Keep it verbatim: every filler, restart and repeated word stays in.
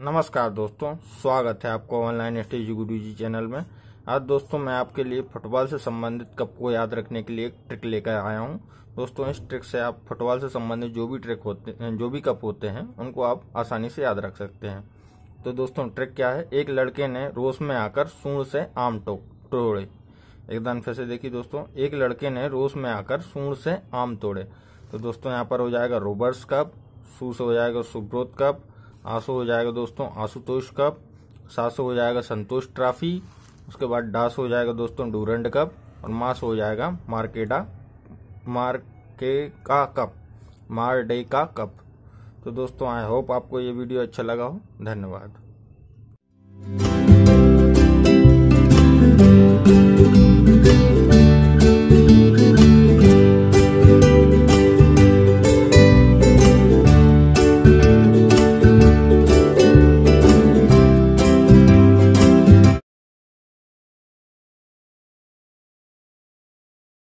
नमस्कार दोस्तों, स्वागत है आपको ऑनलाइन स्टेज गुरु जी चैनल में। आज दोस्तों मैं आपके लिए फुटबॉल से संबंधित कप को याद रखने के लिए एक ट्रिक लेकर आया हूं। दोस्तों इस ट्रिक से आप फुटबॉल से संबंधित जो भी ट्रिक होते हैं, जो भी कप होते हैं, उनको आप आसानी से याद रख सकते हैं। तो दोस्तों ट्रिक क्या है, एक लड़के ने रोस में आकर सूंड से आम तोड़े। एक दान फिर से देखिए दोस्तों, एक लड़के ने रोस में आकर सूंड से आम तोड़े। तो दोस्तों यहाँ पर हो जाएगा रोबर्ट्स कप, सू से हो जाएगा सुब्रोत कप, आंसू हो जाएगा दोस्तों आशुतोष कप, सासो हो जाएगा संतोष ट्रॉफी, उसके बाद डास हो जाएगा दोस्तों डूरंड कप, और मास हो जाएगा मार्केडा मार्केका कप मारडे का कप। तो दोस्तों आई होप आपको ये वीडियो अच्छा लगा हो। धन्यवाद।